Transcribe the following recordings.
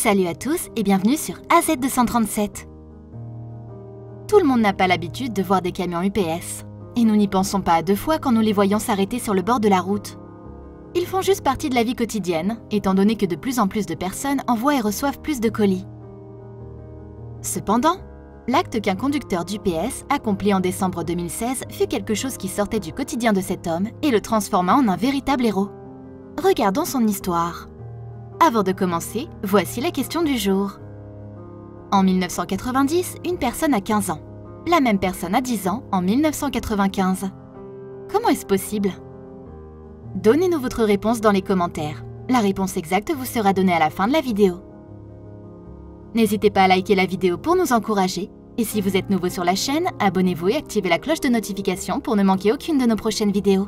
Salut à tous et bienvenue sur AZ237. Tout le monde n'a pas l'habitude de voir des camions UPS. Et nous n'y pensons pas à deux fois quand nous les voyons s'arrêter sur le bord de la route. Ils font juste partie de la vie quotidienne, étant donné que de plus en plus de personnes envoient et reçoivent plus de colis. Cependant, l'acte qu'un conducteur d'UPS accomplit en décembre 2016 fut quelque chose qui sortait du quotidien de cet homme et le transforma en un véritable héros. Regardons son histoire. Avant de commencer, voici la question du jour. En 1990, une personne a 15 ans. La même personne a 10 ans en 1995. Comment est-ce possible? Donnez-nous votre réponse dans les commentaires. La réponse exacte vous sera donnée à la fin de la vidéo. N'hésitez pas à liker la vidéo pour nous encourager. Et si vous êtes nouveau sur la chaîne, abonnez-vous et activez la cloche de notification pour ne manquer aucune de nos prochaines vidéos.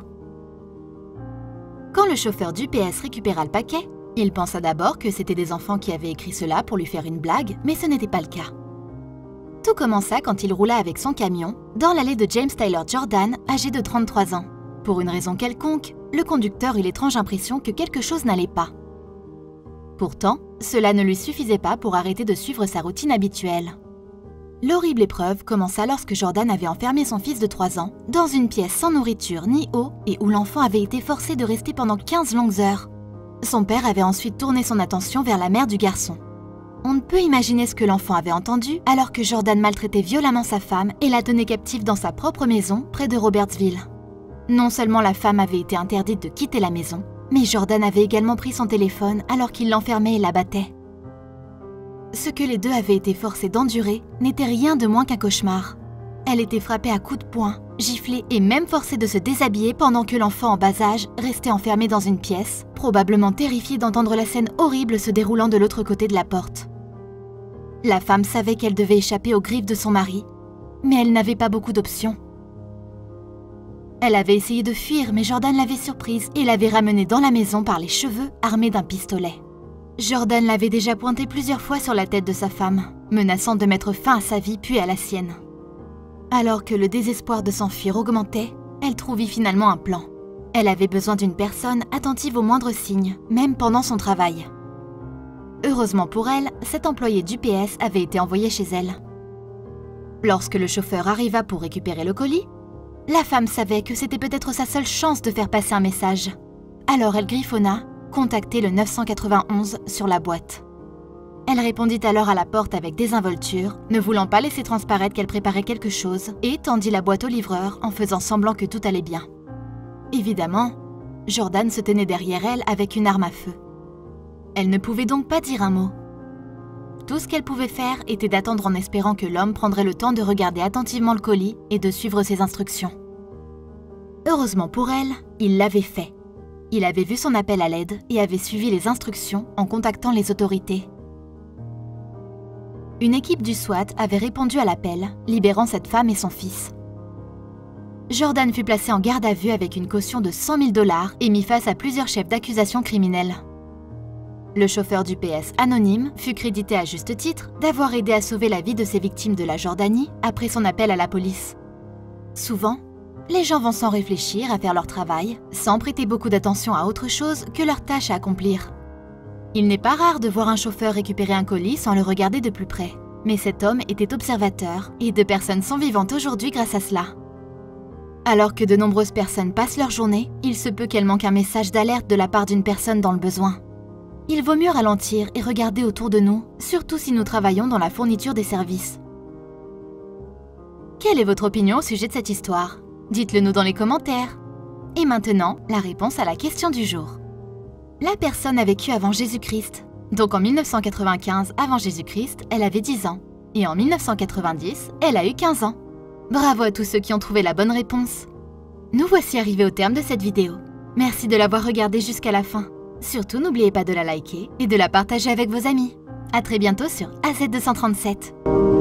Quand le chauffeur d'UPS récupéra le paquet, il pensa d'abord que c'était des enfants qui avaient écrit cela pour lui faire une blague, mais ce n'était pas le cas. Tout commença quand il roula avec son camion dans l'allée de James Tyler Jordan, âgé de 33 ans. Pour une raison quelconque, le conducteur eut l'étrange impression que quelque chose n'allait pas. Pourtant, cela ne lui suffisait pas pour arrêter de suivre sa routine habituelle. L'horrible épreuve commença lorsque Jordan avait enfermé son fils de 3 ans dans une pièce sans nourriture ni eau et où l'enfant avait été forcé de rester pendant 15 longues heures. Son père avait ensuite tourné son attention vers la mère du garçon. On ne peut imaginer ce que l'enfant avait entendu alors que Jordan maltraitait violemment sa femme et la tenait captive dans sa propre maison près de Robertsville. Non seulement la femme avait été interdite de quitter la maison, mais Jordan avait également pris son téléphone alors qu'il l'enfermait et l'abattait. Ce que les deux avaient été forcés d'endurer n'était rien de moins qu'un cauchemar. Elle était frappée à coups de poing, giflée et même forcée de se déshabiller pendant que l'enfant en bas âge restait enfermé dans une pièce, probablement terrifiée d'entendre la scène horrible se déroulant de l'autre côté de la porte. La femme savait qu'elle devait échapper aux griffes de son mari, mais elle n'avait pas beaucoup d'options. Elle avait essayé de fuir, mais Jordan l'avait surprise et l'avait ramenée dans la maison par les cheveux, armée d'un pistolet. Jordan l'avait déjà pointé plusieurs fois sur la tête de sa femme, menaçant de mettre fin à sa vie puis à la sienne. Alors que le désespoir de s'enfuir augmentait, elle trouvait finalement un plan. Elle avait besoin d'une personne attentive aux moindres signes, même pendant son travail. Heureusement pour elle, cet employé d'UPS avait été envoyé chez elle. Lorsque le chauffeur arriva pour récupérer le colis, la femme savait que c'était peut-être sa seule chance de faire passer un message. Alors elle griffonna « Contactez le 991 » sur la boîte. Elle répondit alors à la porte avec désinvolture, ne voulant pas laisser transparaître qu'elle préparait quelque chose, et tendit la boîte au livreur en faisant semblant que tout allait bien. Évidemment, Jordan se tenait derrière elle avec une arme à feu. Elle ne pouvait donc pas dire un mot. Tout ce qu'elle pouvait faire était d'attendre en espérant que l'homme prendrait le temps de regarder attentivement le colis et de suivre ses instructions. Heureusement pour elle, il l'avait fait. Il avait vu son appel à l'aide et avait suivi les instructions en contactant les autorités. Une équipe du SWAT avait répondu à l'appel, libérant cette femme et son fils. Jordan fut placé en garde à vue avec une caution de 100 000 $ et mis face à plusieurs chefs d'accusation criminels. Le chauffeur d'UPS anonyme fut crédité à juste titre d'avoir aidé à sauver la vie de ses victimes de la Jordanie après son appel à la police. Souvent, les gens vont sans réfléchir à faire leur travail, sans prêter beaucoup d'attention à autre chose que leur tâche à accomplir. Il n'est pas rare de voir un chauffeur récupérer un colis sans le regarder de plus près. Mais cet homme était observateur et 2 personnes sont vivantes aujourd'hui grâce à cela. Alors que de nombreuses personnes passent leur journée, il se peut qu'elles manquent un message d'alerte de la part d'une personne dans le besoin. Il vaut mieux ralentir et regarder autour de nous, surtout si nous travaillons dans la fourniture des services. Quelle est votre opinion au sujet de cette histoire? Dites-le nous dans les commentaires. Et maintenant, la réponse à la question du jour. La personne a vécu avant Jésus-Christ. Donc en 1995, avant Jésus-Christ, elle avait 10 ans. Et en 1990, elle a eu 15 ans. Bravo à tous ceux qui ont trouvé la bonne réponse. Nous voici arrivés au terme de cette vidéo. Merci de l'avoir regardée jusqu'à la fin. Surtout, n'oubliez pas de la liker et de la partager avec vos amis. À très bientôt sur AZ237.